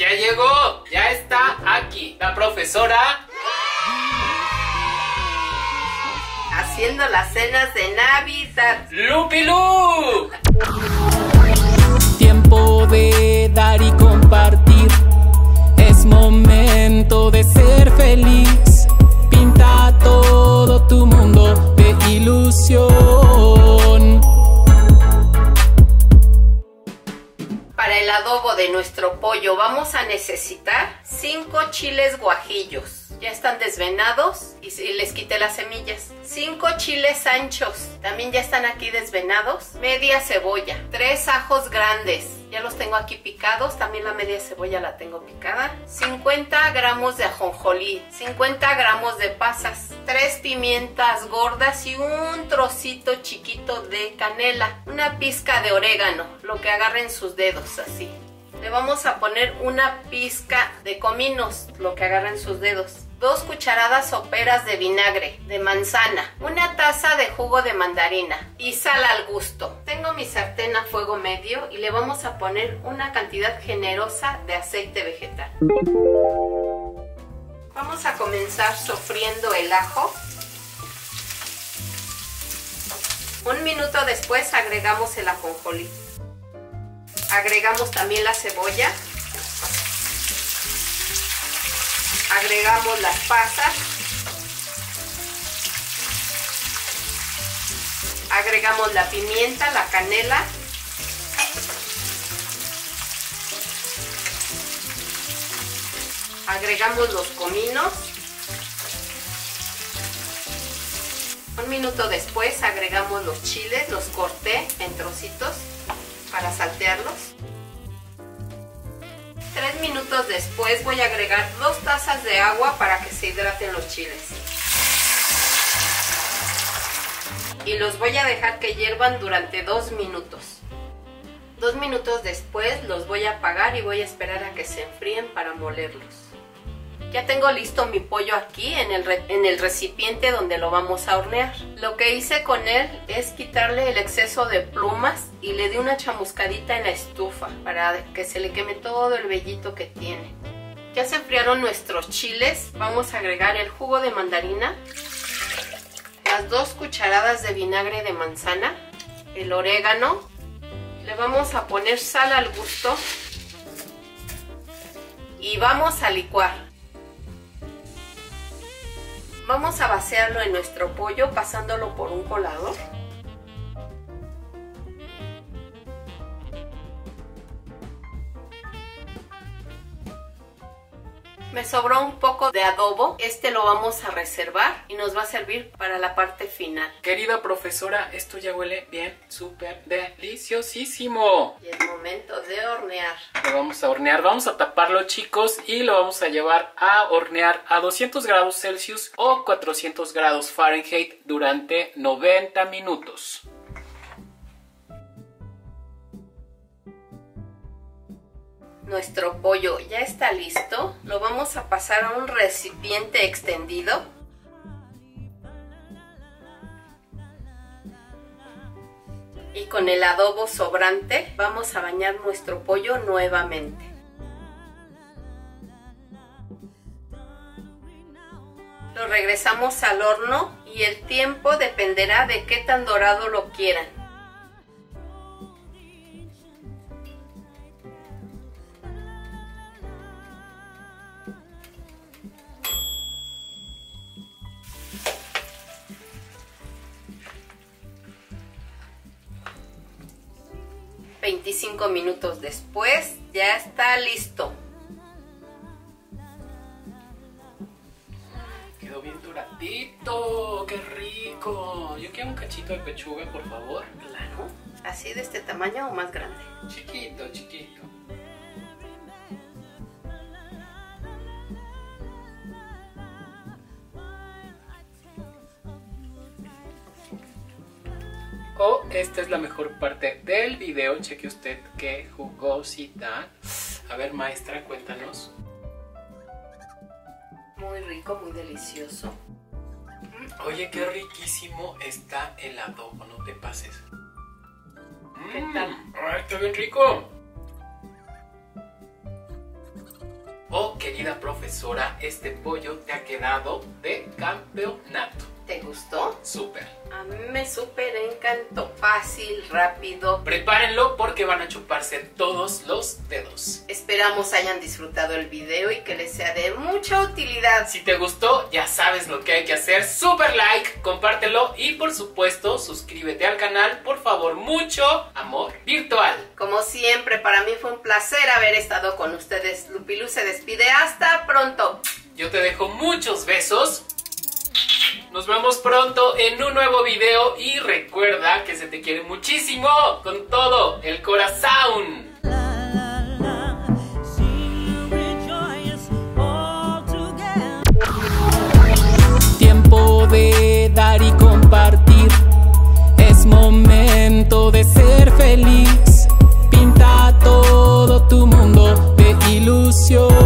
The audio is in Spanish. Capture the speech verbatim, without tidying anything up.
Ya llegó, ya está aquí la profesora haciendo las cenas de Navidad. ¡Lupilú! Tiempo de dar y compartir. Es momento de ser feliz. Pinta todo tu mundo de ilusión. Para el adobo de nuestro pollo vamos a necesitar cinco chiles guajillos. Ya están desvenados y les quité las semillas. cinco chiles anchos, también ya están aquí desvenados. Media cebolla, tres ajos grandes, ya los tengo aquí picados. También la media cebolla la tengo picada. cincuenta gramos de ajonjolí, cincuenta gramos de pasas, tres pimientas gordas y un trocito chiquito de canela. Una pizca de orégano, lo que agarren sus dedos así. Le vamos a poner una pizca de cominos, lo que agarren sus dedos. Dos cucharadas soperas de vinagre de manzana, una taza de jugo de mandarina y sal al gusto. Tengo mi sartén a fuego medio y le vamos a poner una cantidad generosa de aceite vegetal. Vamos a comenzar sofriendo el ajo. Un minuto después agregamos el ajonjolí. Agregamos también la cebolla. Agregamos las pasas. Agregamos la pimienta, la canela. Agregamos los cominos. Un minuto después agregamos los chiles, los corté en trocitos para saltearlos. Tres minutos después voy a agregar dos tazas de agua para que se hidraten los chiles. Y los voy a dejar que hiervan durante dos minutos. Dos minutos después los voy a apagar y voy a esperar a que se enfríen para molerlos. Ya tengo listo mi pollo aquí en el, re en el recipiente donde lo vamos a hornear. Lo que hice con él es quitarle el exceso de plumas y le di una chamuscadita en la estufa para que se le queme todo el vellito que tiene. Ya se enfriaron nuestros chiles. Vamos a agregar el jugo de mandarina, las dos cucharadas de vinagre de manzana, el orégano. Le vamos a poner sal al gusto y vamos a licuar. Vamos a vaciarlo en nuestro pollo pasándolo por un colador. Me sobró un poco de adobo, este lo vamos a reservar y nos va a servir para la parte final. Querida profesora, esto ya huele bien, súper deliciosísimo. Y es momento de hornear. Lo vamos a hornear, vamos a taparlo, chicos, y lo vamos a llevar a hornear a doscientos grados Celsius o cuatrocientos grados Fahrenheit durante noventa minutos. Nuestro pollo ya está listo, lo vamos a pasar a un recipiente extendido. Y con el adobo sobrante vamos a bañar nuestro pollo nuevamente. Lo regresamos al horno y el tiempo dependerá de qué tan dorado lo quieran. veinticinco minutos después ya está listo. Quedó bien doradito, qué rico. Yo quiero un cachito de pechuga, por favor. Claro. ¿Así de este tamaño o más grande? Chiquito, chiquito. Oh, esta es la mejor parte del video. Cheque usted qué jugosita. A ver, maestra, cuéntanos. Muy rico, muy delicioso. Oye, qué riquísimo está el adobo, no te pases. ¿Qué tal? Ay, está bien rico. querida profesora, este pollo te ha quedado de campeonato. ¿Te gustó? Súper. A mí me súper encantó. Fácil, rápido. Prepárenlo porque van a chuparse todos los dedos. Esperamos hayan disfrutado el video y que les sea de mucha utilidad. Si te gustó, ya sabes lo que hay que hacer. Super like, compártelo y por supuesto suscríbete al canal. Por favor, mucho amor virtual. Como siempre, para mí fue un placer haber estado con ustedes. Lupilu se despide. Hasta pronto. Yo te dejo muchos besos. Nos vemos pronto en un nuevo video y recuerda que se te quiere muchísimo con todo el corazón. Tiempo de dar y compartir, es momento de ser feliz. Pinta todo tu mundo de ilusión.